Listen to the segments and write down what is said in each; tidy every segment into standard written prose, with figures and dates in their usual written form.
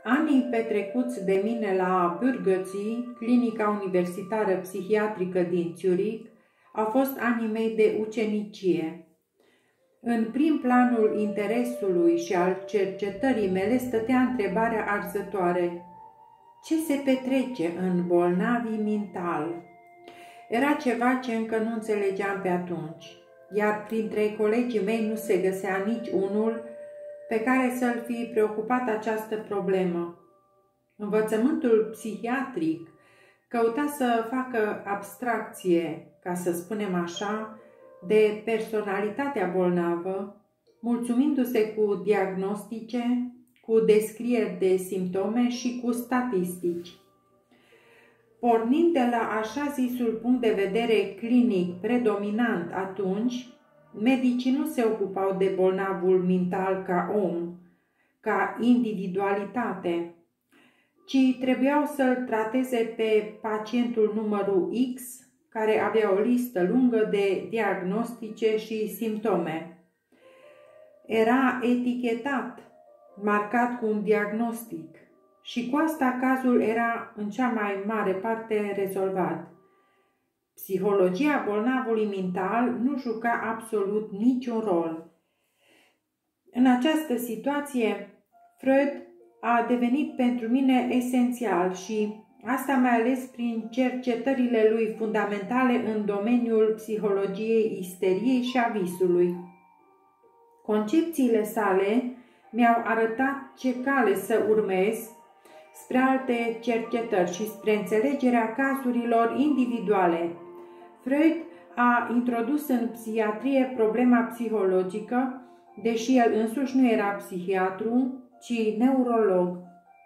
Anii petrecuți de mine la Bürgății, clinica universitară psihiatrică din Zurich, au fost anii mei de ucenicie. În prim planul interesului și al cercetării mele stătea întrebarea arzătoare: ce se petrece în bolnavii mental? Era ceva ce încă nu înțelegeam pe atunci, iar printre colegii mei nu se găsea nici unul pe care să-l fi preocupat această problemă. Învățământul psihiatric căuta să facă abstracție, ca să spunem așa, de personalitatea bolnavă, mulțumindu-se cu diagnostice, cu descrieri de simptome și cu statistici. Pornind de la așa zisul punct de vedere clinic predominant atunci, medicii nu se ocupau de bolnavul mental ca om, ca individualitate, ci trebuiau să-l trateze pe pacientul numărul X, care avea o listă lungă de diagnostice și simptome. Era etichetat, marcat cu un diagnostic, și cu asta cazul era în cea mai mare parte rezolvat. Psihologia bolnavului mental nu juca absolut niciun rol. În această situație, Freud a devenit pentru mine esențial și asta mai ales prin cercetările lui fundamentale în domeniul psihologiei isteriei și a visului. Concepțiile sale mi-au arătat ce cale să urmez spre alte cercetări și spre înțelegerea cazurilor individuale. Freud a introdus în psihiatrie problema psihologică, deși el însuși nu era psihiatru, ci neurolog.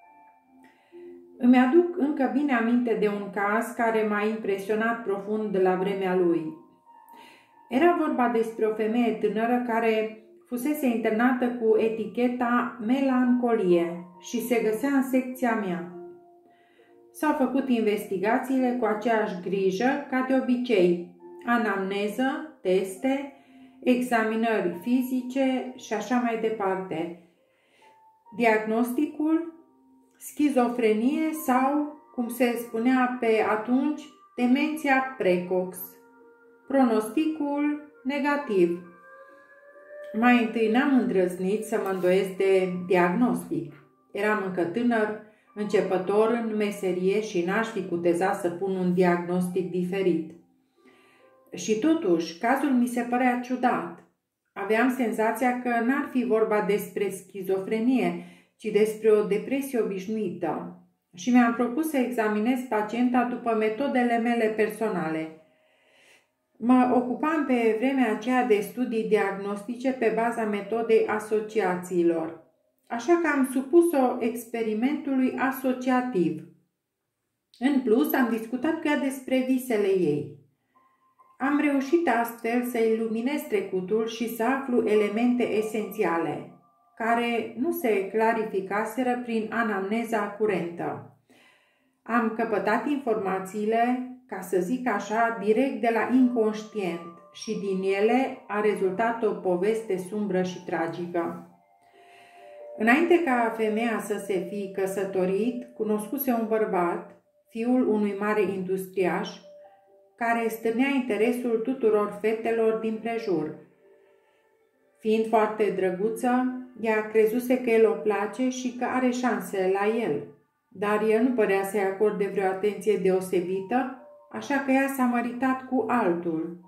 Îmi aduc încă bine aminte de un caz care m-a impresionat profund la vremea lui. Era vorba despre o femeie tânără care fusese internată cu eticheta melancolie și se găsea în secția mea. S-au făcut investigațiile cu aceeași grijă ca de obicei: anamneză, teste, examinări fizice și așa mai departe. Diagnosticul: schizofrenie sau, cum se spunea pe atunci, demenția precox. Pronosticul: negativ. Mai întâi n-am îndrăznit să mă îndoiesc de diagnostic. Eram încă tânăr, începător în meserie și n-aș fi cutezat să pun un diagnostic diferit. Și totuși, cazul mi se părea ciudat. Aveam senzația că n-ar fi vorba despre schizofrenie, ci despre o depresie obișnuită. Și mi-am propus să examinez pacienta după metodele mele personale. Mă ocupam pe vremea aceea de studii diagnostice pe baza metodei asociațiilor, așa că am supus-o experimentului asociativ. În plus, am discutat cu ea despre visele ei. Am reușit astfel să iluminez trecutul și să aflu elemente esențiale, care nu se clarificaseră prin anamneza curentă. Am căpătat informațiile, ca să zic așa, direct de la inconștient și din ele a rezultat o poveste sumbră și tragică. Înainte ca femeia să se fi căsătorit, cunoscuse un bărbat, fiul unui mare industriaș, care stârnea interesul tuturor fetelor din prejur. Fiind foarte drăguță, ea crezuse că el o place și că are șanse la el, dar el nu părea să-i acorde vreo atenție deosebită, așa că ea s-a măritat cu altul.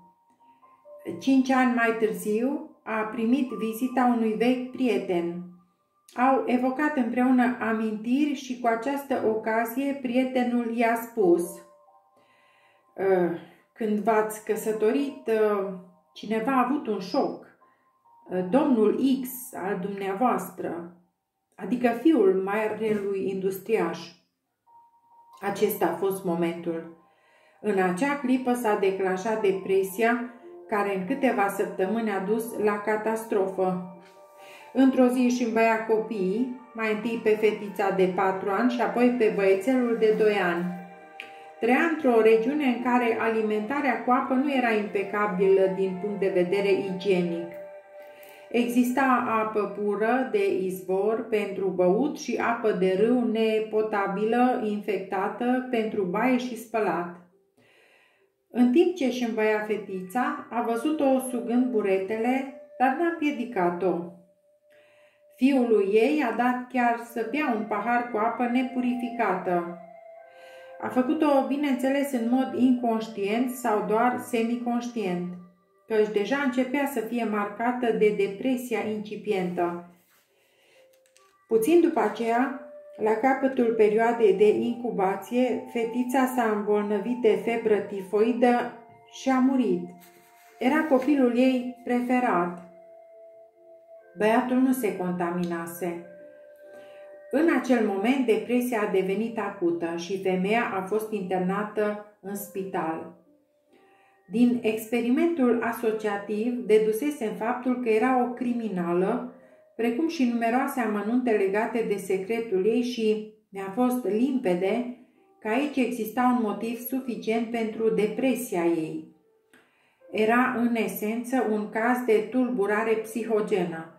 5 ani mai târziu a primit vizita unui vechi prieten. Au evocat împreună amintiri și cu această ocazie prietenul i-a spus: când v-ați căsătorit, cineva a avut un șoc. Domnul X al dumneavoastră, adică fiul marelui industriaș. Acesta a fost momentul. În acea clipă s-a declanșat depresia, care în câteva săptămâni a dus la catastrofă. Într-o zi își îmbăia copiii, mai întâi pe fetița de 4 ani și apoi pe băiețelul de 2 ani. Trăia într-o regiune în care alimentarea cu apă nu era impecabilă din punct de vedere igienic. Exista apă pură de izvor pentru băut și apă de râu nepotabilă, infectată, pentru baie și spălat. În timp ce își învăia fetița, a văzut-o sugând buretele, dar n-a împiedicat-o. Fiului ei a dat chiar să bea un pahar cu apă nepurificată. A făcut-o, bineînțeles, în mod inconștient sau doar semiconștient, căci deja începea să fie marcată de depresia incipientă. Puțin după aceea, la capătul perioadei de incubație, fetița s-a îmbolnăvit de febră tifoidă și a murit. Era copilul ei preferat. Băiatul nu se contaminase. În acel moment, depresia a devenit acută și femeia a fost internată în spital. Din experimentul asociativ dedusesem faptul că era o criminală, precum și numeroase amănunte legate de secretul ei și mi-a fost limpede că aici exista un motiv suficient pentru depresia ei. Era în esență un caz de tulburare psihogenă.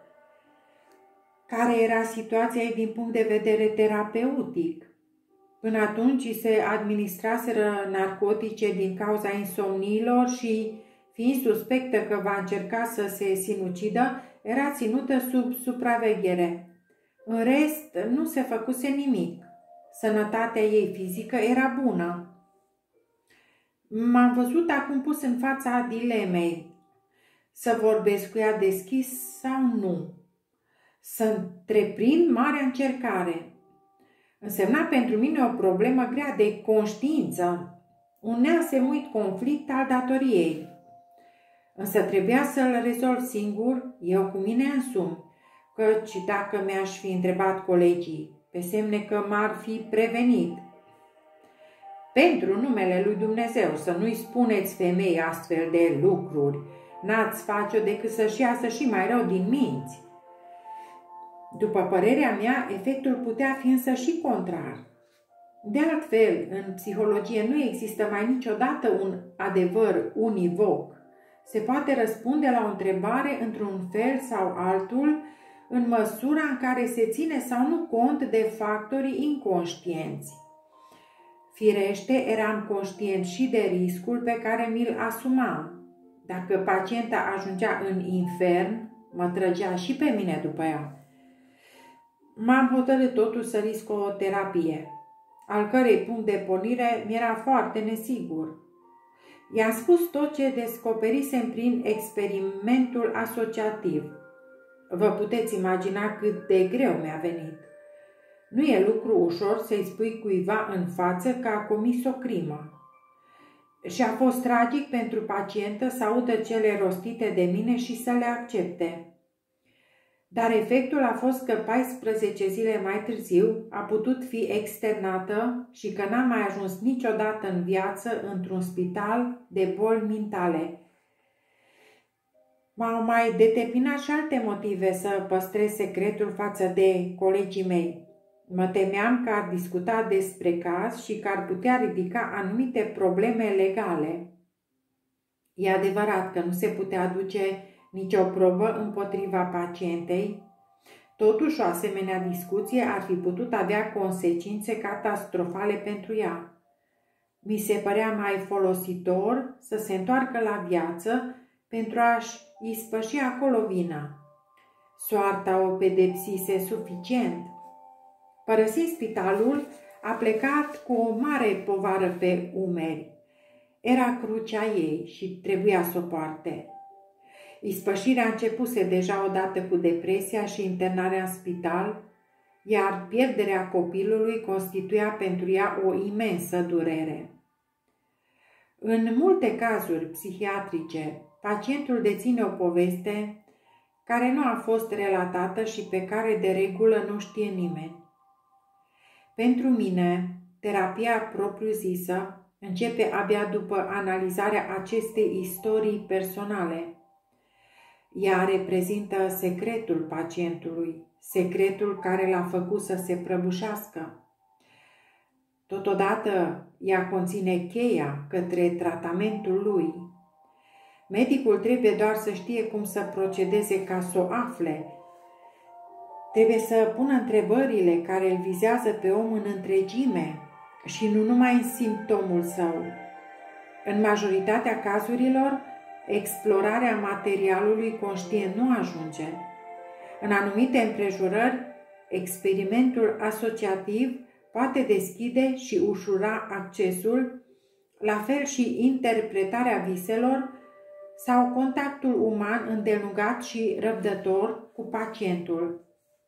Care era situația ei din punct de vedere terapeutic? Până atunci se administraseră narcotice din cauza insomniilor și, fiind suspectă că va încerca să se sinucidă, era ținută sub supraveghere. În rest, nu se făcuse nimic. Sănătatea ei fizică era bună. M-am văzut acum pus în fața dilemei. Să vorbesc cu ea deschis sau nu? Să întreprind marea încercare. Însemna pentru mine o problemă grea de conștiință, un neasemuit conflict al datoriei. Însă trebuia să-l rezolv singur, eu cu mine însumi, căci dacă mi-aș fi întrebat colegii, pe semne că m-ar fi prevenit. Pentru numele lui Dumnezeu, să nu-i spuneți femei astfel de lucruri, n-ați face-o decât să-și iasă și mai rău din minți. După părerea mea, efectul putea fi însă și contrar. De altfel, în psihologie nu există mai niciodată un adevăr univoc. Se poate răspunde la o întrebare într-un fel sau altul, în măsura în care se ține sau nu cont de factorii inconștienți. Firește, eram conștient și de riscul pe care mi-l asumam. Dacă pacienta ajungea în infern, mă trăgea și pe mine după ea. M-am hotărât totuși să risc o terapie, al cărei punct de pornire mi-era foarte nesigur. I-am spus tot ce descoperisem prin experimentul asociativ. Vă puteți imagina cât de greu mi-a venit. Nu e lucru ușor să-i spui cuiva în față că a comis o crimă. Și a fost tragic pentru pacientă să audă cele rostite de mine și să le accepte. Dar efectul a fost că 14 zile mai târziu a putut fi externată și că n-a mai ajuns niciodată în viață într-un spital de boli mentale. M-au mai determinat și alte motive să păstrez secretul față de colegii mei. Mă temeam că ar discuta despre caz și că ar putea ridica anumite probleme legale. E adevărat că nu se putea aduce nicio probă împotriva pacientei, totuși o asemenea discuție ar fi putut avea consecințe catastrofale pentru ea. Mi se părea mai folositor să se întoarcă la viață pentru a-și ispăși acolo vina. Soarta o pedepsise suficient. Părăsind spitalul, a plecat cu o mare povară pe umeri. Era crucea ei și trebuia să o poarte. Ispășirea începuse deja odată cu depresia și internarea în spital, iar pierderea copilului constituia pentru ea o imensă durere. În multe cazuri psihiatrice, pacientul deține o poveste care nu a fost relatată și pe care de regulă nu știe nimeni. Pentru mine, terapia propriu-zisă începe abia după analizarea acestei istorii personale. Ea reprezintă secretul pacientului, secretul care l-a făcut să se prăbușească. Totodată, ea conține cheia către tratamentul lui. Medicul trebuie doar să știe cum să procedeze ca să o afle. Trebuie să pună întrebările care îl vizează pe om în întregime și nu numai în simptomul său. În majoritatea cazurilor, explorarea materialului conștient nu ajunge. În anumite împrejurări, experimentul asociativ poate deschide și ușura accesul, la fel și interpretarea viselor sau contactul uman îndelungat și răbdător cu pacientul.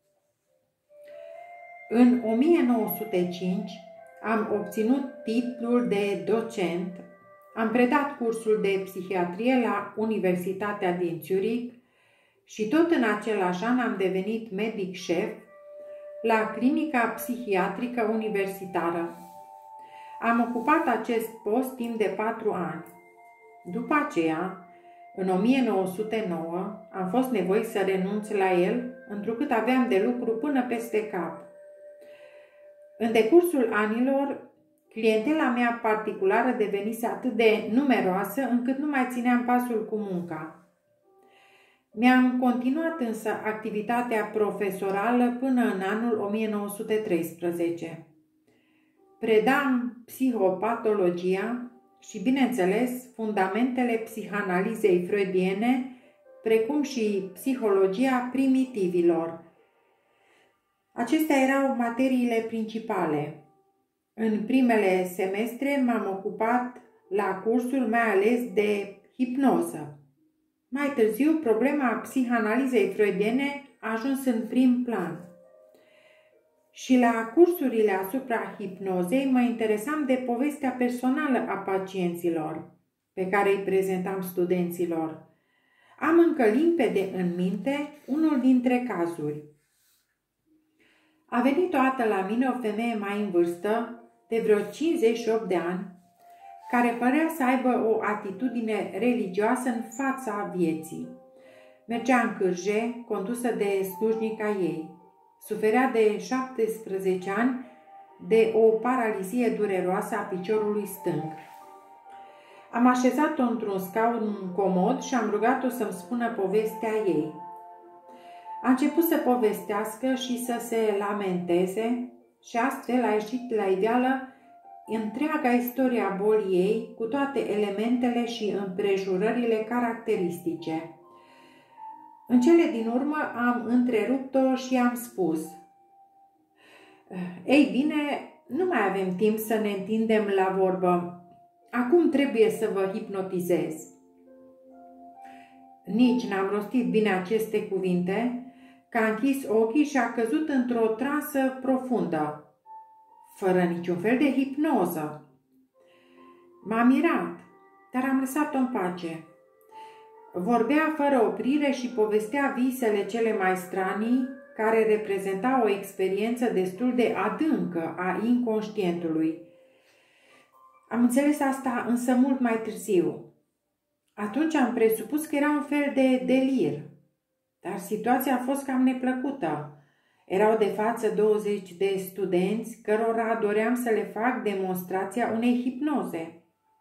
În 1905 am obținut titlul de docent, am predat cursul de psihiatrie la Universitatea din Zurich și tot în același an am devenit medic șef la Clinica Psihiatrică Universitară. Am ocupat acest post timp de 4 ani. După aceea, în 1909, am fost nevoit să renunț la el, întrucât aveam de lucru până peste cap. În decursul anilor, clientela mea particulară devenise atât de numeroasă încât nu mai țineam pasul cu munca. Mi-am continuat însă activitatea profesorală până în anul 1913. Predam psihopatologia și, bineînțeles, fundamentele psihanalizei freudiene, precum și psihologia primitivilor. Acestea erau materiile principale. În primele semestre m-am ocupat la cursul mai ales de hipnoză. Mai târziu, problema psihanalizei freudiene a ajuns în prim plan. Și la cursurile asupra hipnozei mă interesam de povestea personală a pacienților, pe care îi prezentam studenților. Am încă limpede în minte unul dintre cazuri. A venit odată la mine o femeie mai în vârstă, de vreo 58 de ani, care părea să aibă o atitudine religioasă în fața vieții. Mergea în cârje, condusă de slujnica ei. Suferea de 17 ani de o paralizie dureroasă a piciorului stâng. Am așezat-o într-un scaun comod și am rugat-o să-mi spună povestea ei. A început să povestească și să se lamenteze și astfel a ieșit la iveală întreaga istoria bolii ei, cu toate elementele și împrejurările caracteristice. În cele din urmă am întrerupt-o și am spus: „Ei bine, nu mai avem timp să ne întindem la vorbă. Acum trebuie să vă hipnotizez." Nici n-am rostit bine aceste cuvinte, că a închis ochii și a căzut într-o transă profundă, fără niciun fel de hipnoză. M-a mirat, dar am lăsat-o în pace. Vorbea fără oprire și povestea visele cele mai stranii, care reprezentau o experiență destul de adâncă a inconștientului. Am înțeles asta însă mult mai târziu. Atunci am presupus că era un fel de delir, dar situația a fost cam neplăcută. Erau de față 20 de studenți cărora doream să le fac demonstrația unei hipnoze.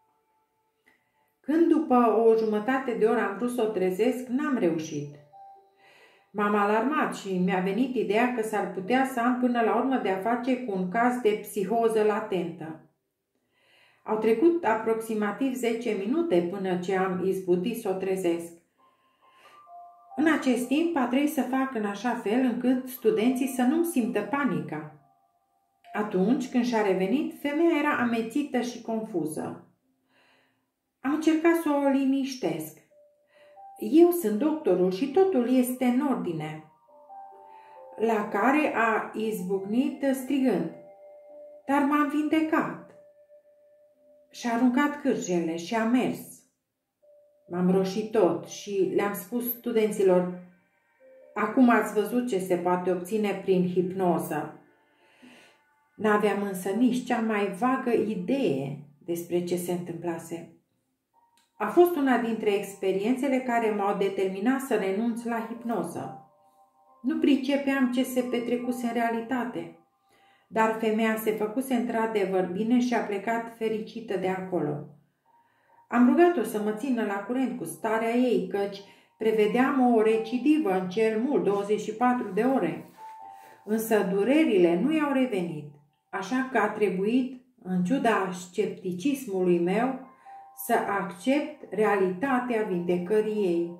Când după o jumătate de oră am vrut să o trezesc, n-am reușit. M-am alarmat și mi-a venit ideea că s-ar putea să am până la urmă de a face cu un caz de psihoză latentă. Au trecut aproximativ 10 minute până ce am izbutit să o trezesc. În acest timp a trebuit să fac în așa fel încât studenții să nu simtă panica. Atunci când și-a revenit, femeia era amețită și confuză. Am încercat să o liniștesc. Eu sunt doctorul și totul este în ordine. La care a izbucnit strigând: „Dar m-am vindecat!" Și-a aruncat cârjele și a mers. M-am roșit tot și le-am spus studenților: „Acum ați văzut ce se poate obține prin hipnoză." N-aveam însă nici cea mai vagă idee despre ce se întâmplase. A fost una dintre experiențele care m-au determinat să renunț la hipnoză. Nu pricepeam ce se petrecuse în realitate, dar femeia se făcuse într-adevăr bine și a plecat fericită de acolo. Am rugat-o să mă țină la curent cu starea ei, căci prevedeam o recidivă în cel mult 24 de ore. Însă durerile nu i-au revenit, așa că a trebuit, în ciuda scepticismului meu, să accept realitatea vindecării ei.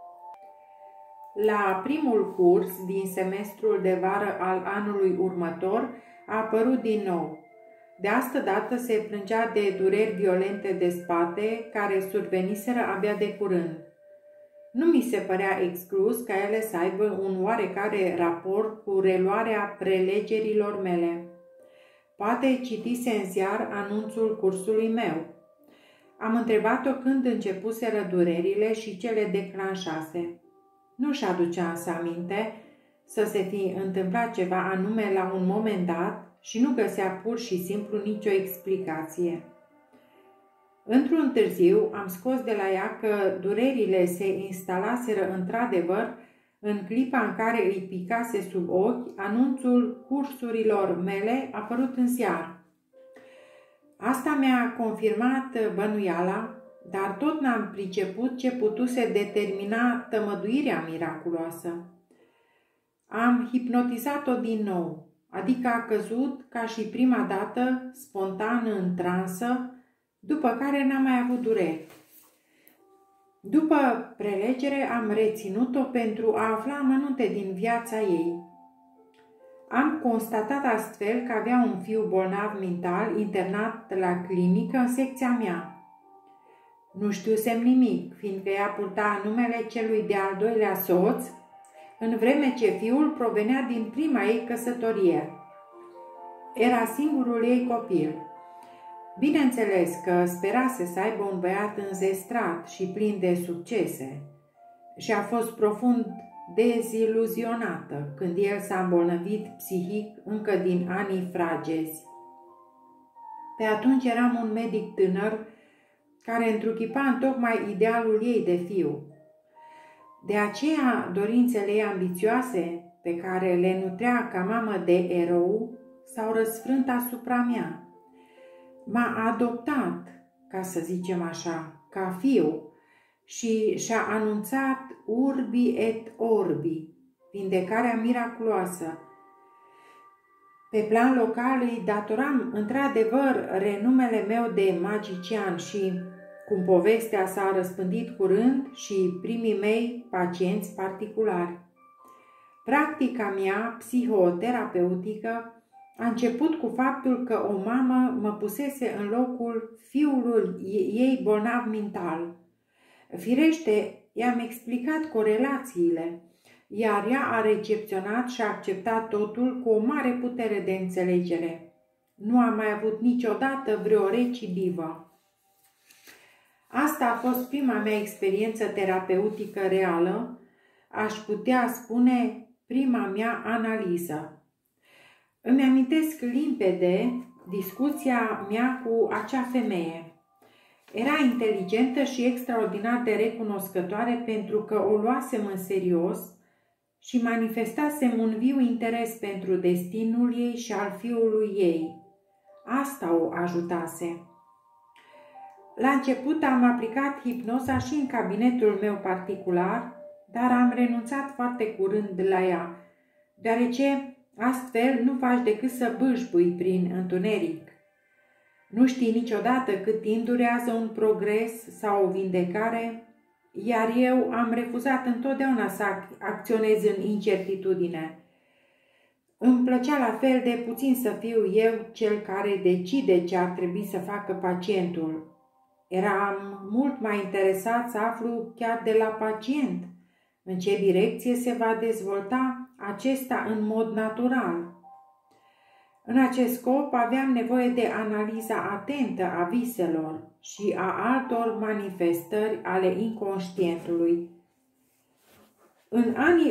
La primul curs din semestrul de vară al anului următor a apărut din nou. De asta dată se plângea de dureri violente de spate care surveniseră abia de curând. Nu mi se părea exclus ca ele să aibă un oarecare raport cu reluarea prelegerilor mele. Poate citise în ziar anunțul cursului meu. Am întrebat-o când începuseră durerile și ce le declanșase. Nu-și aducea însă aminte să se fi întâmplat ceva anume la un moment dat și nu găsea pur și simplu nicio explicație. Într-un târziu am scos de la ea că durerile se instalaseră într-adevăr în clipa în care îi picase sub ochi anunțul cursurilor mele apărut în ziar. Asta mi-a confirmat bănuiala, dar tot n-am priceput ce putuse determina tămăduirea miraculoasă. Am hipnotizat-o din nou, adică a căzut ca și prima dată, spontan în transă, după care n-am mai avut dureri. După prelegere am reținut-o pentru a afla amănunte din viața ei. Am constatat astfel că avea un fiu bolnav mental internat la clinică în secția mea. Nu știusem nimic, fiindcă ea purta numele celui de-al doilea soț, în vreme ce fiul provenea din prima ei căsătorie. Era singurul ei copil. Bineînțeles că sperase să aibă un băiat înzestrat și plin de succese și a fost profund deziluzionată când el s-a îmbolnăvit psihic încă din anii fragezi. Pe atunci eram un medic tânăr care întruchipa întocmai idealul ei de fiu. De aceea, dorințele ei ambițioase, pe care le nutrea ca mamă de erou, s-au răsfrânt asupra mea. M-a adoptat, ca să zicem așa, ca fiu și și-a anunțat urbi et orbi, vindecarea miraculoasă. Pe plan local îi datoram într-adevăr renumele meu de magician și, cum povestea s-a răspândit curând, și primii mei pacienți particulari. Practica mea psihoterapeutică a început cu faptul că o mamă mă pusese în locul fiului ei bolnav mental. Firește, i-am explicat corelațiile, iar ea a recepționat și a acceptat totul cu o mare putere de înțelegere. Nu am mai avut niciodată vreo recidivă. Asta a fost prima mea experiență terapeutică reală, aș putea spune prima mea analiză. Îmi amintesc limpede discuția mea cu acea femeie. Era inteligentă și extraordinar de recunoscătoare pentru că o luasem în serios și manifestasem un viu interes pentru destinul ei și al fiului ei. Asta o ajutase. La început am aplicat hipnoza și în cabinetul meu particular, dar am renunțat foarte curând la ea, deoarece astfel nu faci decât să bâșbui prin întuneric. Nu știi niciodată cât timp durează un progres sau o vindecare, iar eu am refuzat întotdeauna să acționez în incertitudine. Îmi plăcea la fel de puțin să fiu eu cel care decide ce ar trebui să facă pacientul. Eram mult mai interesat să aflu chiar de la pacient în ce direcție se va dezvolta acesta în mod natural. În acest scop aveam nevoie de analiza atentă a viselor și a altor manifestări ale inconștientului. În anii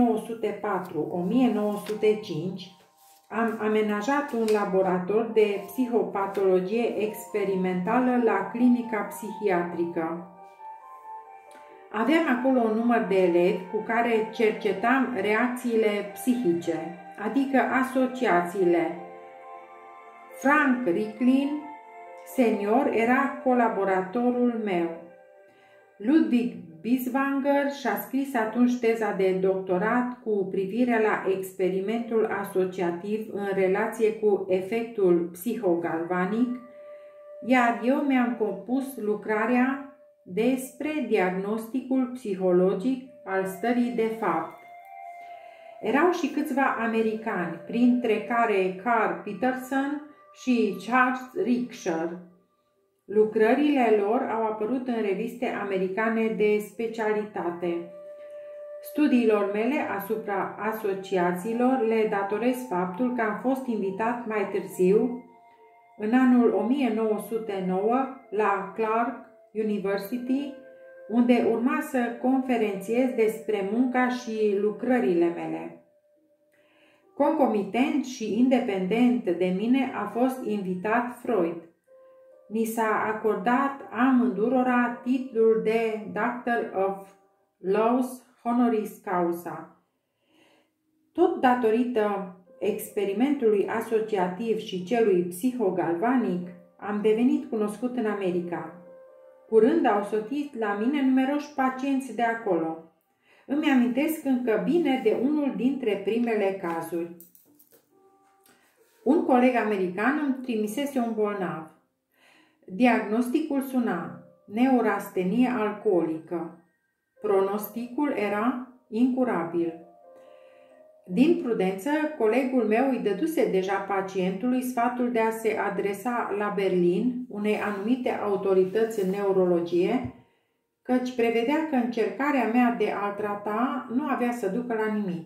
1904-1905 am amenajat un laborator de psihopatologie experimentală la clinica psihiatrică. Aveam acolo un număr de elevi cu care cercetam reacțiile psihice, adică asociațiile. Frank Ricklin senior era colaboratorul meu. Ludwig Binswanger și-a scris atunci teza de doctorat cu privire la experimentul asociativ în relație cu efectul psihogalvanic, iar eu mi-am compus lucrarea despre diagnosticul psihologic al stării de fapt. Erau și câțiva americani, printre care Carl Peterson și Charles Richter. Lucrările lor au apărut în reviste americane de specialitate. Studiilor mele asupra asociațiilor le datorez faptul că am fost invitat mai târziu, în anul 1909, la Clark University, unde urma să conferențiez despre munca și lucrările mele. Concomitent și independent de mine a fost invitat Freud. Ni s-a acordat amândurora titlul de Doctor of Laws honoris causa. Tot datorită experimentului asociativ și celui psihogalvanic, am devenit cunoscut în America. Curând au sosit la mine numeroși pacienți de acolo. Îmi amintesc încă bine de unul dintre primele cazuri. Un coleg american îmi trimisese un bolnav. Diagnosticul suna neurastenie alcoolică. Pronosticul era incurabil. Din prudență, colegul meu îi dăduse deja pacientului sfatul de a se adresa la Berlin unei anumite autorități în neurologie, căci prevedea că încercarea mea de a-l trata nu avea să ducă la nimic.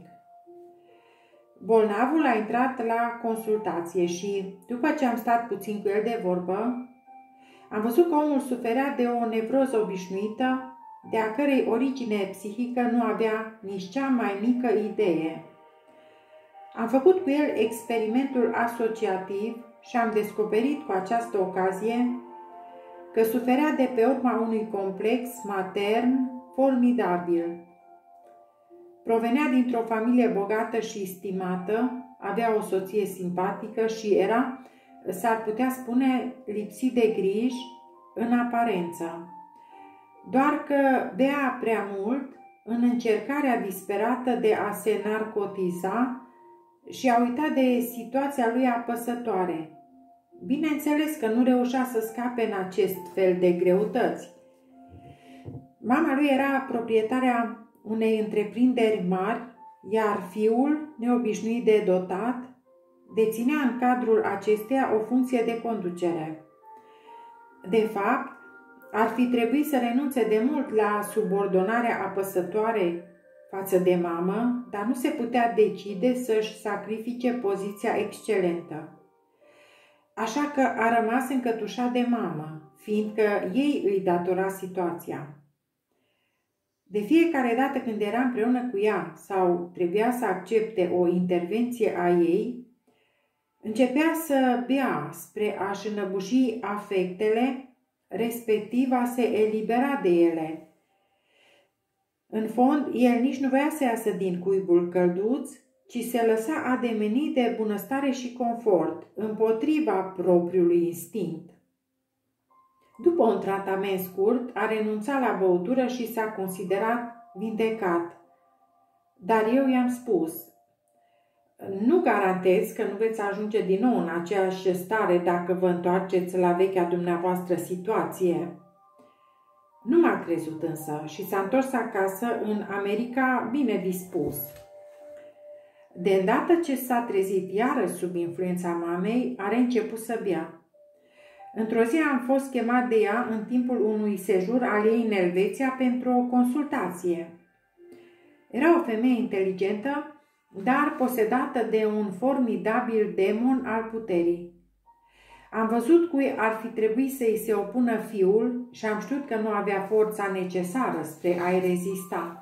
Bolnavul a intrat la consultație și, după ce am stat puțin cu el de vorbă, am văzut că omul suferea de o nevroză obișnuită, de a cărei origine psihică nu avea nici cea mai mică idee. Am făcut cu el experimentul asociativ și am descoperit cu această ocazie că suferea de pe urma unui complex matern formidabil. Provenea dintr-o familie bogată și stimată, avea o soție simpatică și era, s-ar putea spune, lipsit de griji în aparență. Doar că bea prea mult în încercarea disperată de a se narcotiza și a uitat de situația lui apăsătoare. Bineînțeles că nu reușea să scape în acest fel de greutăți. Mama lui era proprietarea unei întreprinderi mari, iar fiul, neobișnuit de dotat, deținea în cadrul acesteia o funcție de conducere. De fapt, ar fi trebuit să renunțe de mult la subordonarea apăsătoare față de mamă, dar nu se putea decide să-și sacrifice poziția excelentă. Așa că a rămas încătușat de mamă, fiindcă ei îi datora situația. De fiecare dată când era împreună cu ea sau trebuia să accepte o intervenție a ei, începea să bea spre a-și înăbuși afectele, respectiv a se elibera de ele. În fond, el nici nu voia să iasă din cuibul călduț, ci se lăsa ademenit de bunăstare și confort, împotriva propriului instinct. După un tratament scurt, a renunțat la băutură și s-a considerat vindecat. Dar eu i-am spus: nu garantez că nu veți ajunge din nou în aceeași stare dacă vă întoarceți la vechea dumneavoastră situație. Nu m-a crezut însă și s-a întors acasă în America bine dispus. De îndată ce s-a trezit iarăși sub influența mamei, a reînceput să bea. Într-o zi am fost chemat de ea în timpul unui sejur al ei în Elveția pentru o consultație. Era o femeie inteligentă, dar posedată de un formidabil demon al puterii. Am văzut cui ar fi trebuit să-i se opună fiul și am știut că nu avea forța necesară spre a-i rezista.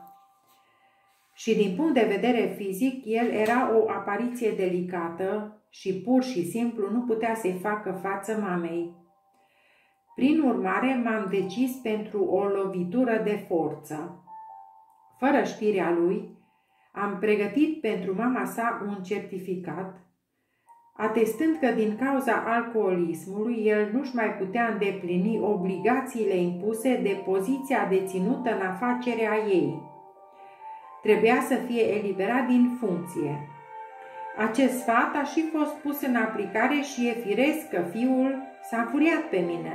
Și din punct de vedere fizic, el era o apariție delicată și pur și simplu nu putea să-i facă față mamei. Prin urmare, m-am decis pentru o lovitură de forță. Fără știrea lui, am pregătit pentru mama sa un certificat, atestând că din cauza alcoolismului el nu-și mai putea îndeplini obligațiile impuse de poziția deținută în afacerea ei. Trebuia să fie eliberat din funcție. Acest sfat a și fost pus în aplicare și e firesc că fiul s-a înfuriat pe mine.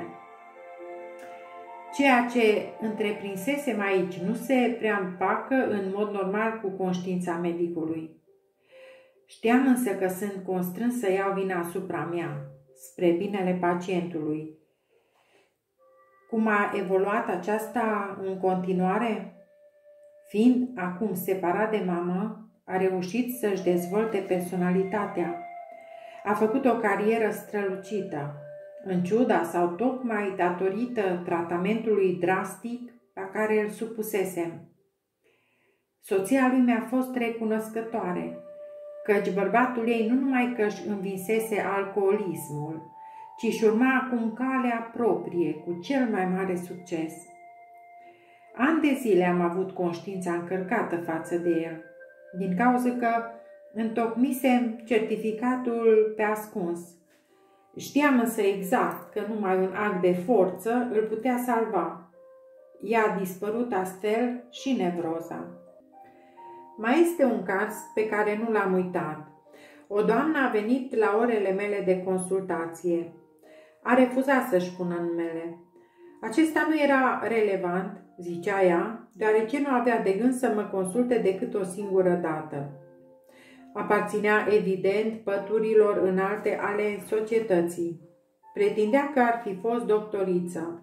Ceea ce întreprinsesem aici nu se prea împacă în mod normal cu conștiința medicului. Știam însă că sunt constrâns să iau vina asupra mea, spre binele pacientului. Cum a evoluat aceasta în continuare? Fiind acum separat de mamă, a reușit să-și dezvolte personalitatea. A făcut o carieră strălucită, în ciuda sau tocmai datorită tratamentului drastic la care îl supusesem. Soția lui mi-a fost recunoscătoare, căci bărbatul ei nu numai că își învinsese alcoolismul, ci își urma acum calea proprie cu cel mai mare succes. Ani de zile am avut conștiința încărcată față de el, din cauza că întocmisem certificatul pe ascuns. Știam însă exact că numai un act de forță îl putea salva. I-a dispărut astfel și nevroza. Mai este un caz pe care nu l-am uitat. O doamnă a venit la orele mele de consultație. A refuzat să-și pună numele. Acesta nu era relevant, zicea ea, deoarece nu avea de gând să mă consulte decât o singură dată. Aparținea evident păturilor înalte ale societății. Pretindea că ar fi fost doctoriță.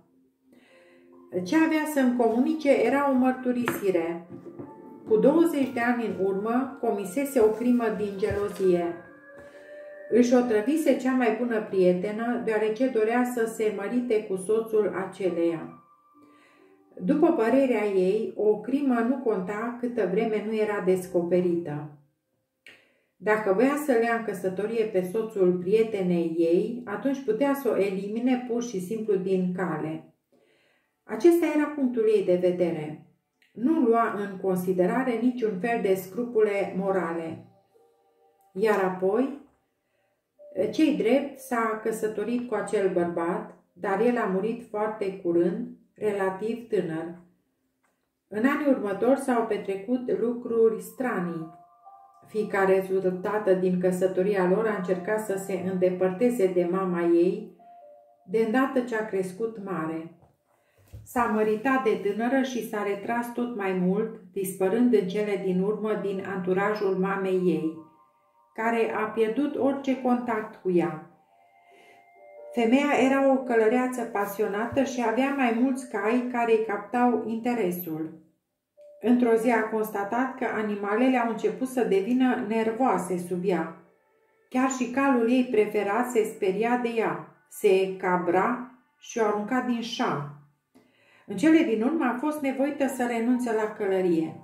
Ce avea să-mi comunice era o mărturisire. Cu 20 de ani în urmă comisese o crimă din gelozie. Își otrăvise cea mai bună prietenă, deoarece dorea să se mărite cu soțul aceleia. După părerea ei, o crimă nu conta câtă vreme nu era descoperită. Dacă voia să le ia în căsătorie pe soțul prietenei ei, atunci putea să o elimine pur și simplu din cale. Acesta era punctul ei de vedere. Nu lua în considerare niciun fel de scrupule morale. Iar apoi, ce-i drept, s-a căsătorit cu acel bărbat, dar el a murit foarte curând, relativ tânăr. În anii următori s-au petrecut lucruri stranii. Fiica rezultată din căsătoria lor a încercat să se îndepărteze de mama ei, de îndată ce a crescut mare. S-a măritat de tânără și s-a retras tot mai mult, dispărând în cele din urmă din anturajul mamei ei, care a pierdut orice contact cu ea. Femeia era o călăreață pasionată și avea mai mulți cai care îi captau interesul. Într-o zi a constatat că animalele au început să devină nervoase sub ea. Chiar și calul ei preferat se speria de ea, se cabra și o arunca din șa. În cele din urmă a fost nevoită să renunțe la călărie.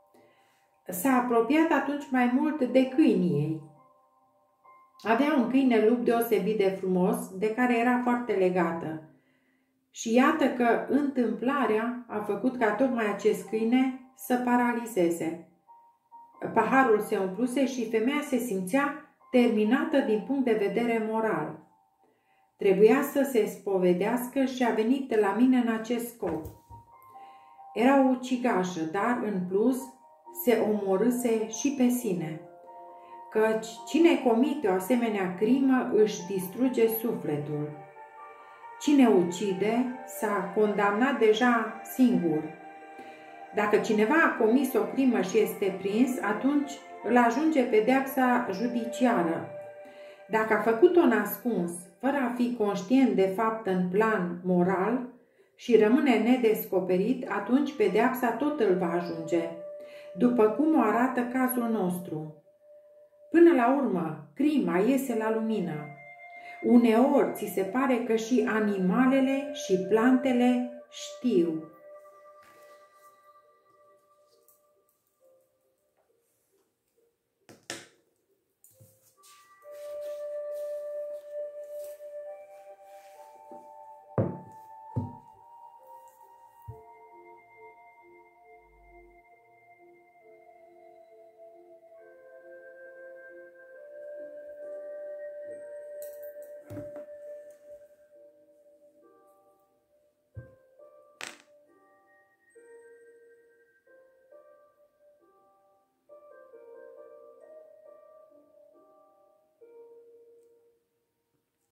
S-a apropiat atunci mai mult de câinii ei. Avea un câine lup deosebit de frumos, de care era foarte legată. Și iată că întâmplarea a făcut ca tocmai acest câine să paralizeze. Paharul se umpluse și femeia se simțea terminată din punct de vedere moral. Trebuia să se spovedească și a venit la mine în acest scop. Era o ucigașă, dar în plus se omorâse și pe sine. Căci cine comite o asemenea crimă își distruge sufletul. Cine ucide s-a condamnat deja singur. Dacă cineva a comis o crimă și este prins, atunci îl ajunge pedeapsa judiciară. Dacă a făcut-o nascuns, fără a fi conștient de fapt în plan moral și rămâne nedescoperit, atunci pedeapsa tot îl va ajunge, după cum o arată cazul nostru. Până la urmă, crima iese la lumină. Uneori ți se pare că și animalele și plantele știu.